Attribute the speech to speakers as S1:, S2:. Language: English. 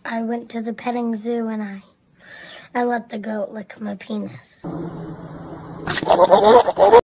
S1: I went to the petting zoo and I let the goat lick my penis.